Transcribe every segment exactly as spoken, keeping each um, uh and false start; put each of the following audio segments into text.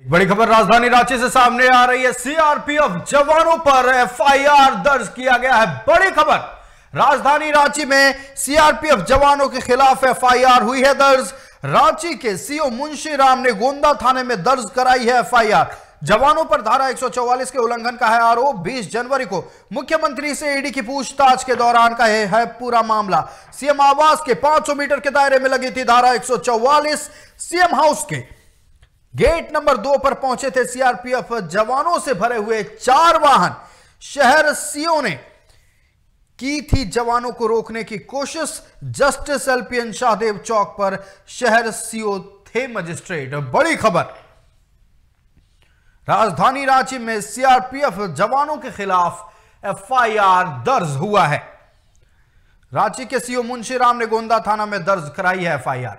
बड़ी खबर राजधानी रांची से सामने आ रही है। सीआरपीएफ जवानों पर एफआईआर दर्ज किया गया है। बड़ी खबर, राजधानी रांची में सीआरपीएफ जवानों के खिलाफ एफआईआर हुई है दर्ज। रांची के सीओ मुंशी राम ने गोंदा थाने में दर्ज कराई है एफआईआर। जवानों पर धारा एक सौ चौवालीस के उल्लंघन का है आरोप। बीस जनवरी को मुख्यमंत्री से ईडी की पूछताछ के दौरान का है, है पूरा मामला। सीएम आवास के पांच सौ मीटर के दायरे में लगी थी धारा एक सौ चौवालीस। सीएम हाउस के गेट नंबर दो पर पहुंचे थे सीआरपीएफ जवानों से भरे हुए चार वाहन। शहर सीओ ने की थी जवानों को रोकने की कोशिश। जस्टिस एलपीएन शाहदेव चौक पर शहर सीओ थे मजिस्ट्रेट। बड़ी खबर, राजधानी रांची में सीआरपीएफ जवानों के खिलाफ एफआईआर दर्ज हुआ है। रांची के सीओ मुंशी राम ने गोंदा थाना में दर्ज कराई है एफआईआर।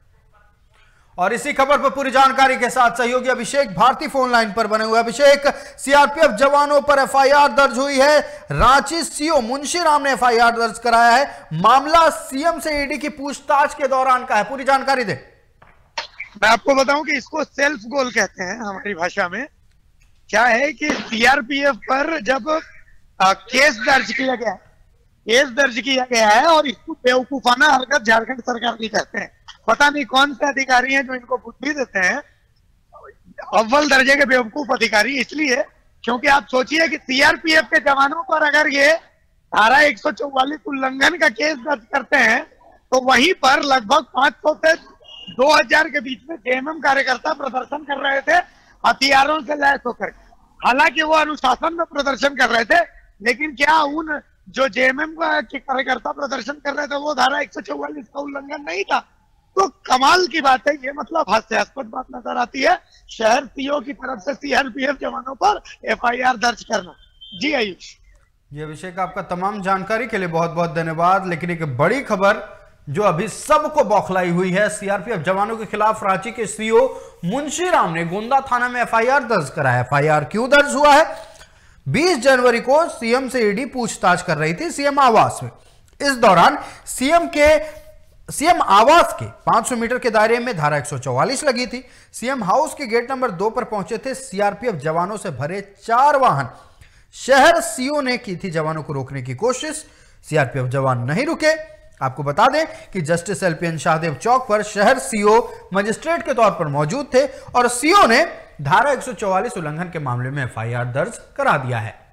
और इसी खबर पर पूरी जानकारी के साथ सहयोगी अभिषेक भारती फोन लाइन पर बने हुए। अभिषेक, सीआरपीएफ जवानों पर एफआईआर दर्ज हुई है। रांची सीओ मुंशी राम ने एफआईआर दर्ज कराया है। मामला सीएम से ईडी की पूछताछ के दौरान का है, पूरी जानकारी दे। मैं आपको बताऊं कि इसको सेल्फ गोल कहते हैं हमारी भाषा में। क्या है कि सीआरपीएफ पर जब आ, केस दर्ज किया गया केस दर्ज किया गया है और इसको बेवकूफाना हरकत झारखंड सरकार भी कहते हैं। पता नहीं कौन से अधिकारी हैं जो इनको बुद्धि देते हैं। अव्वल दर्जे के बेवकूफ अधिकारी इसलिए क्योंकि आप सोचिए कि सीआरपीएफ के जवानों पर अगर ये धारा एक सौ चौवालीस उल्लंघन का केस दर्ज करते हैं तो वहीं पर लगभग पांच सौ से दो हजार के बीच में जेएमएम कार्यकर्ता प्रदर्शन कर रहे थे हथियारों से लैस होकर। हालांकि वो अनुशासन में प्रदर्शन कर रहे थे, लेकिन क्या उन जो जेएमएम के कार्यकर्ता प्रदर्शन कर रहे थे वो धारा एक सौ चौवालीस का उल्लंघन नहीं था? तो कमाल की बात है, ये मतलब हास्यास्पद बात नजर आती है शहर सीओ की तरफ से सीआरपीएफ जवानों पर एफआईआर दर्ज करना। जी आयुष। ये अभिषेक, आपका तमाम जानकारी के लिए बहुत बहुत धन्यवाद। लेकिन एक बड़ी खबर जो अभी सबको बौखलाई हुई है, सीआरपीएफ जवानों के खिलाफ रांची के सीओ मुंशी राम ने गोंदा थाना में एफआईआर दर्ज कराया। एफआईआर क्यों दर्ज हुआ है? बीस जनवरी को सीएम से ईडी पूछताछ कर रही थी सीएम आवास में। इस दौरान सीएम के सीएम आवास के पांच सौ मीटर के दायरे में धारा एक सौ चौवालीस लगी थी। सीएम हाउस के गेट नंबर दो पर पहुंचे थे सीआरपीएफ जवानों से भरे चार वाहन। शहर सीओ ने की थी जवानों को रोकने की कोशिश। सीआरपीएफ जवान नहीं रुके। आपको बता दें कि जस्टिस एलपीएन शाहदेव चौक पर शहर सीओ मजिस्ट्रेट के तौर पर मौजूद थे और सीओ ने धारा एक सौ चौवालीस उल्लंघन के मामले में एफआईआर दर्ज करा दिया है।